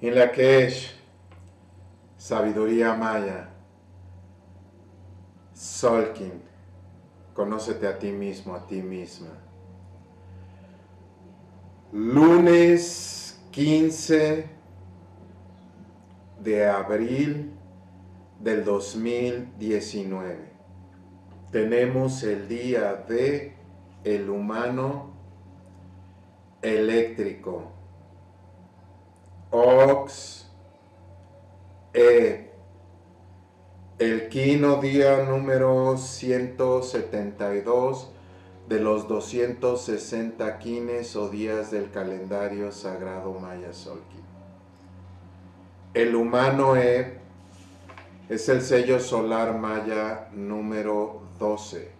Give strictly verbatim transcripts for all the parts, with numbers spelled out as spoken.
En la que es sabiduría maya, Solkin, conócete a ti mismo, a ti misma. Lunes quince de abril del dos mil diecinueve. Tenemos el día de el humano eléctrico. Ox E. El quino día número ciento setenta y dos de los doscientos sesenta quines o días del calendario sagrado maya Solkin. El humano E es el sello solar maya número doce.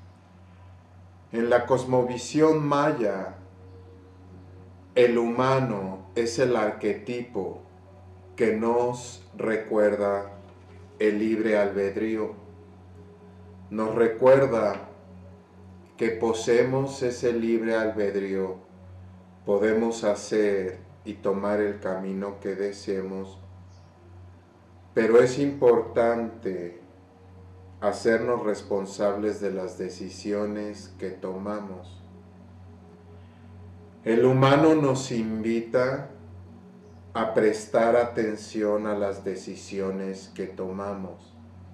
En la cosmovisión maya, el humano es el arquetipo que nos recuerda el libre albedrío. Nos recuerda que poseemos ese libre albedrío, podemos hacer y tomar el camino que deseemos, pero es importante hacernos responsables de las decisiones que tomamos. El humano nos invita a prestar atención a las decisiones que tomamos.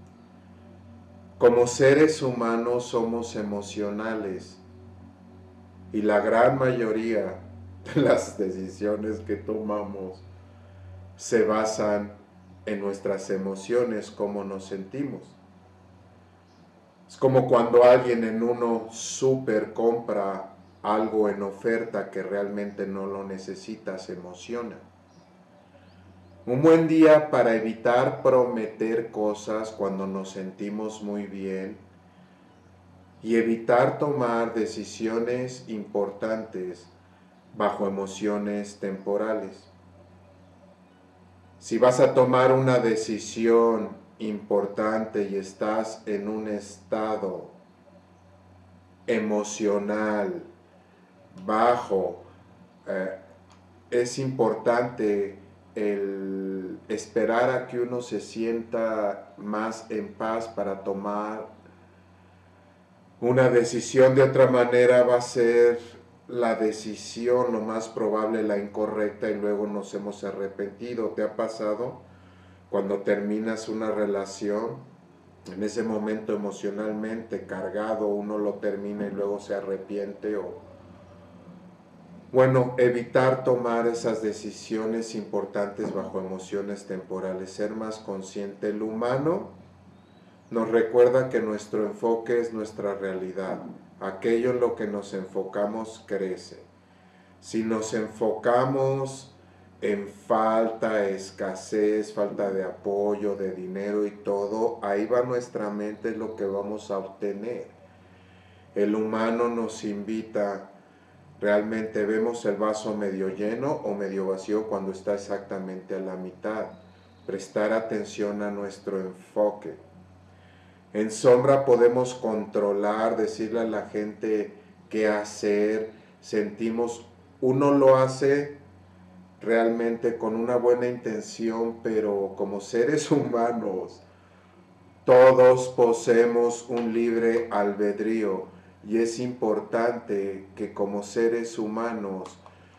Como seres humanos somos emocionales y la gran mayoría de las decisiones que tomamos se basan en nuestras emociones, cómo nos sentimos. Es como cuando alguien en uno súper compra algo en oferta que realmente no lo necesita, se emociona. Un buen día para evitar prometer cosas cuando nos sentimos muy bien y evitar tomar decisiones importantes bajo emociones temporales. Si vas a tomar una decisión importante y estás en un estado emocional bajo, eh, es importante el esperar a que uno se sienta más en paz para tomar una decisión. De otra manera va a ser la decisión lo más probable la incorrecta y luego nos hemos arrepentido. ¿Te ha pasado cuando terminas una relación? En ese momento emocionalmente cargado uno lo termina y luego se arrepiente o Bueno, evitar tomar esas decisiones importantes bajo emociones temporales, ser más consciente. El humano nos recuerda que nuestro enfoque es nuestra realidad. Aquello en lo que nos enfocamos crece. Si nos enfocamos en falta, escasez, falta de apoyo, de dinero y todo, ahí va nuestra mente, es lo que vamos a obtener. El humano nos invita. Realmente vemos el vaso medio lleno o medio vacío cuando está exactamente a la mitad. Prestar atención a nuestro enfoque. En sombra podemos controlar, decirle a la gente qué hacer. Sentimos, uno lo hace realmente con una buena intención, pero como seres humanos, todos poseemos un libre albedrío. Y es importante que como seres humanos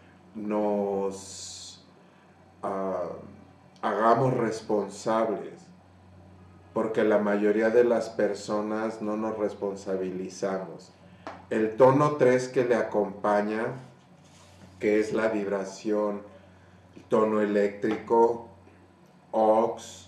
nos uh, hagamos responsables, porque la mayoría de las personas no nos responsabilizamos. El tono tres que le acompaña, que es la vibración, el tono eléctrico, Ox,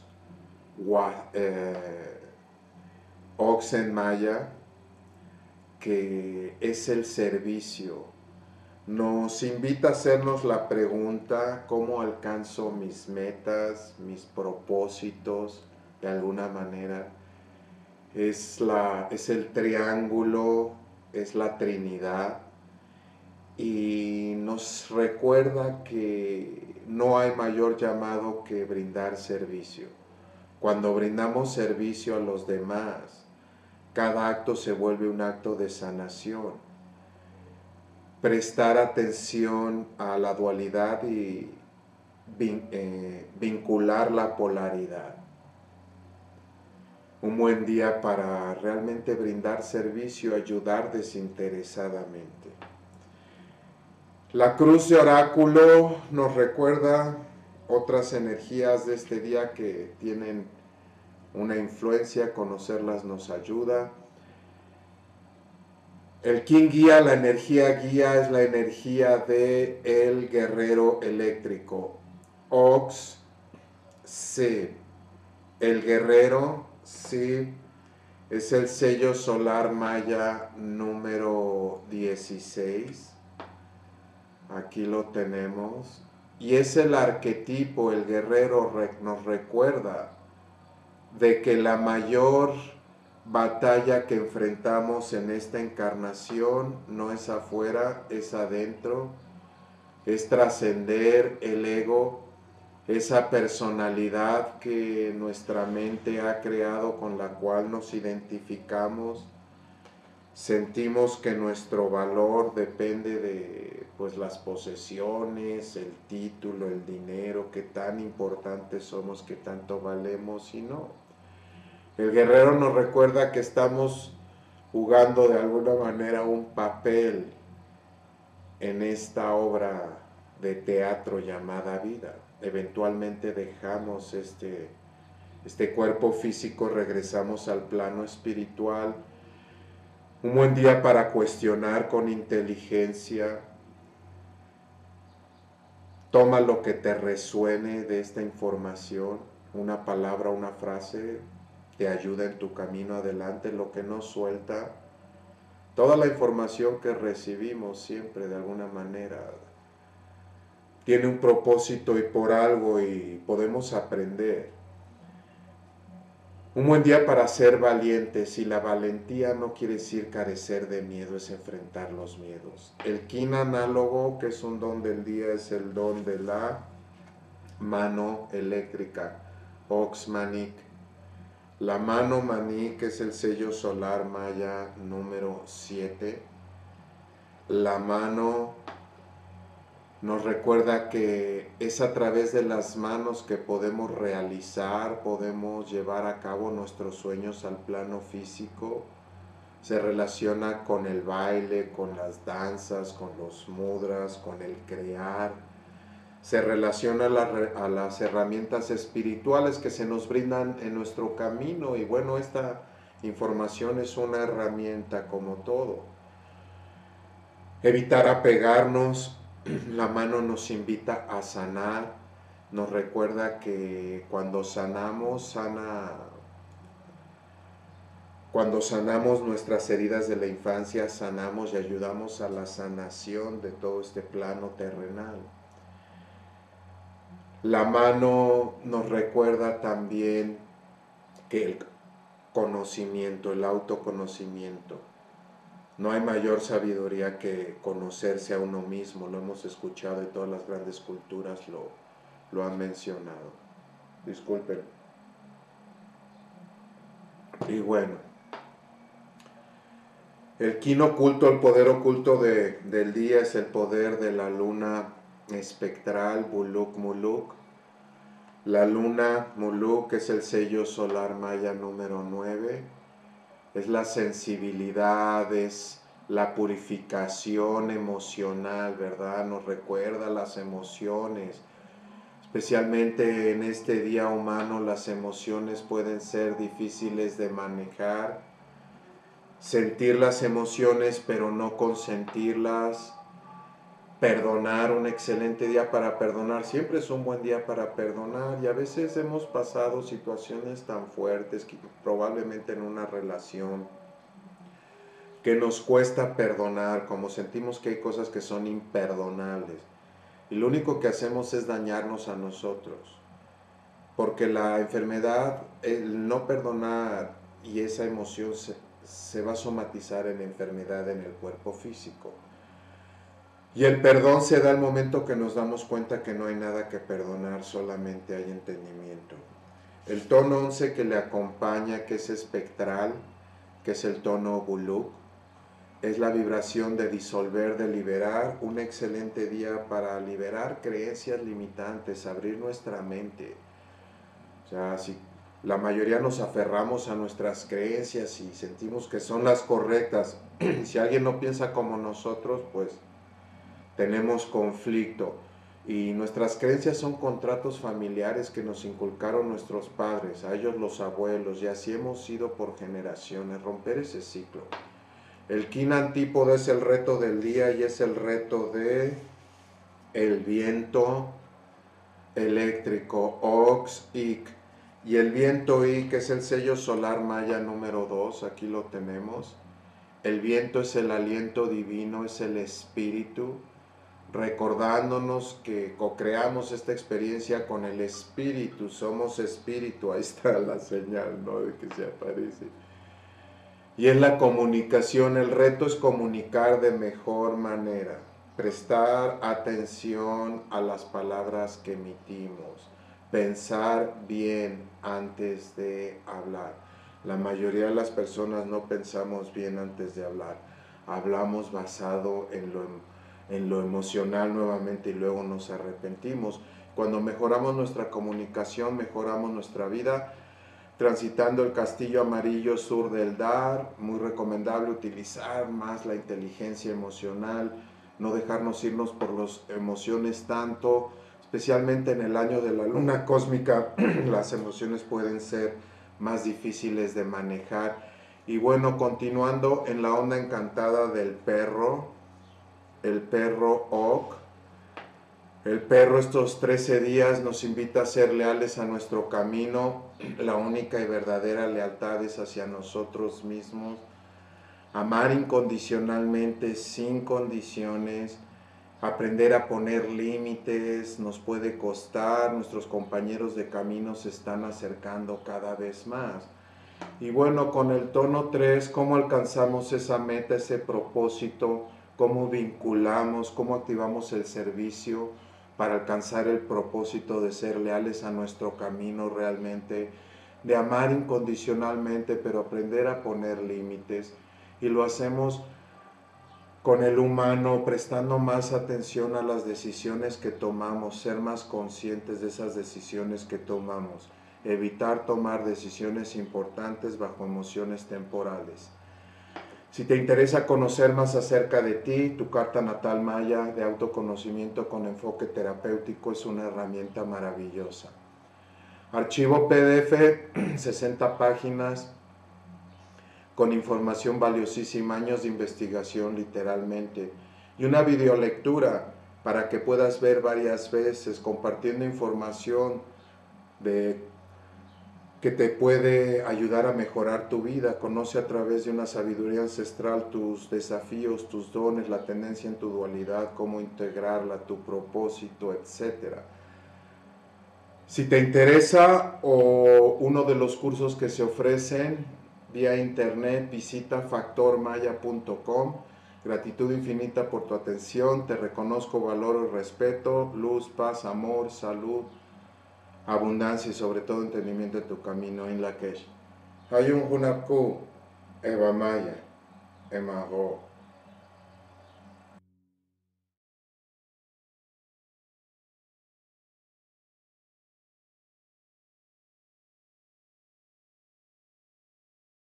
eh, Ox en maya, que es el servicio, nos invita a hacernos la pregunta: ¿cómo alcanzo mis metas, mis propósitos? De alguna manera es, la, es el triángulo, es la Trinidad, y nos recuerda que no hay mayor llamado que brindar servicio. Cuando brindamos servicio a los demás, cada acto se vuelve un acto de sanación. Prestar atención a la dualidad y vin, eh, vincular la polaridad. Un buen día para realmente brindar servicio, ayudar desinteresadamente. La cruz de oráculo nos recuerda otras energías de este día que tienen una influencia, conocerlas nos ayuda. El kin guía, la energía guía es la energía de el guerrero eléctrico. Ox, sí. El guerrero, sí. Es el sello solar maya número dieciséis. Aquí lo tenemos. Y es el arquetipo, el guerrero nos recuerda de que la mayor batalla que enfrentamos en esta encarnación no es afuera, es adentro, es trascender el ego, esa personalidad que nuestra mente ha creado con la cual nos identificamos. Sentimos que nuestro valor depende de pues las posesiones, el título, el dinero, qué tan importantes somos, qué tanto valemos y no. El guerrero nos recuerda que estamos jugando de alguna manera un papel en esta obra de teatro llamada vida. Eventualmente dejamos este, este cuerpo físico, regresamos al plano espiritual. Un buen día para cuestionar con inteligencia. Toma lo que te resuene de esta información, una palabra, una frase, te ayuda en tu camino adelante, lo que no suelta. Toda la información que recibimos siempre de alguna manera tiene un propósito y por algo y podemos aprender. Un buen día para ser valientes, y la valentía no quiere decir carecer de miedo, es enfrentar los miedos. El kin análogo, que es un don del día, es el don de la mano eléctrica, Ox Manik. La mano Manik es el sello solar maya número siete. La mano nos recuerda que es a través de las manos que podemos realizar, podemos llevar a cabo nuestros sueños al plano físico. Se relaciona con el baile, con las danzas, con los mudras, con el crear. Se relaciona a, la, a las herramientas espirituales que se nos brindan en nuestro camino. Y bueno, esta información es una herramienta como todo. Evitar apegarnos. La mano nos invita a sanar, nos recuerda que cuando sanamos, sana, cuando sanamos nuestras heridas de la infancia, sanamos y ayudamos a la sanación de todo este plano terrenal. La mano nos recuerda también que el conocimiento, el autoconocimiento, no hay mayor sabiduría que conocerse a uno mismo, lo hemos escuchado y todas las grandes culturas lo, lo han mencionado. Disculpen. Y bueno, el kin oculto, el poder oculto de, del día es el poder de la luna espectral, Buluk Muluk. La luna Muluk es el sello solar maya número nueve. Es la sensibilidad, es la purificación emocional, ¿verdad? Nos recuerda las emociones. Especialmente en este día humano, las emociones pueden ser difíciles de manejar. Sentir las emociones, pero no consentirlas. Perdonar, un excelente día para perdonar. Siempre es un buen día para perdonar. Y a veces hemos pasado situaciones tan fuertes que probablemente en una relación que nos cuesta perdonar, como sentimos que hay cosas que son imperdonables. Y lo único que hacemos es dañarnos a nosotros. Porque la enfermedad, el no perdonar y esa emoción se, se va a somatizar en enfermedad en el cuerpo físico. Y el perdón se da al momento que nos damos cuenta que no hay nada que perdonar, solamente hay entendimiento. El tono once que le acompaña, que es espectral, que es el tono Buluk, es la vibración de disolver, de liberar. Un excelente día para liberar creencias limitantes, abrir nuestra mente. O sea, si la mayoría nos aferramos a nuestras creencias y sentimos que son las correctas, si alguien no piensa como nosotros, pues tenemos conflicto. Y nuestras creencias son contratos familiares que nos inculcaron nuestros padres, a ellos los abuelos, y así hemos sido por generaciones. Romper ese ciclo. El kin antípodo es el reto del día y es el reto de el viento eléctrico, Ox-Ik. Y el viento Ik es el sello solar maya número dos, aquí lo tenemos. El viento es el aliento divino, es el espíritu, recordándonos que co-creamos esta experiencia con el espíritu, somos espíritu, ahí está la señal, ¿no?, de que se aparece. Y en la comunicación, el reto es comunicar de mejor manera, prestar atención a las palabras que emitimos, pensar bien antes de hablar. La mayoría de las personas no pensamos bien antes de hablar, hablamos basado en lo, en lo emocional nuevamente y luego nos arrepentimos. Cuando mejoramos nuestra comunicación, mejoramos nuestra vida. Transitando el castillo amarillo sur del Dar, muy recomendable utilizar más la inteligencia emocional, no dejarnos irnos por las emociones tanto, especialmente en el año de la luna cósmica, las emociones pueden ser más difíciles de manejar. Y bueno, continuando en la onda encantada del perro, el perro Ok. El perro estos trece días nos invita a ser leales a nuestro camino. La única y verdadera lealtad es hacia nosotros mismos. Amar incondicionalmente, sin condiciones. Aprender a poner límites nos puede costar. Nuestros compañeros de camino se están acercando cada vez más. Y bueno, con el tono tres, ¿cómo alcanzamos esa meta, ese propósito? ¿Cómo vinculamos? ¿Cómo activamos el servicio para alcanzar el propósito de ser leales a nuestro camino realmente, de amar incondicionalmente, pero aprender a poner límites? Y lo hacemos con el humano, prestando más atención a las decisiones que tomamos, ser más conscientes de esas decisiones que tomamos, evitar tomar decisiones importantes bajo emociones temporales. Si te interesa conocer más acerca de ti, tu carta natal maya de autoconocimiento con enfoque terapéutico es una herramienta maravillosa. Archivo P D F, sesenta páginas, con información valiosísima, años de investigación literalmente, y una videolectura para que puedas ver varias veces, compartiendo información de que te puede ayudar a mejorar tu vida. Conoce a través de una sabiduría ancestral tus desafíos, tus dones, la tendencia en tu dualidad, cómo integrarla, tu propósito, etcétera. Si te interesa o uno de los cursos que se ofrecen vía internet, visita factor maya punto com. Gratitud infinita por tu atención, te reconozco, valoro y respeto, luz, paz, amor, salud, abundancia y sobre todo entendimiento en tu camino en la Kesh. Hayun Hunapku, Eva Maya, Emago.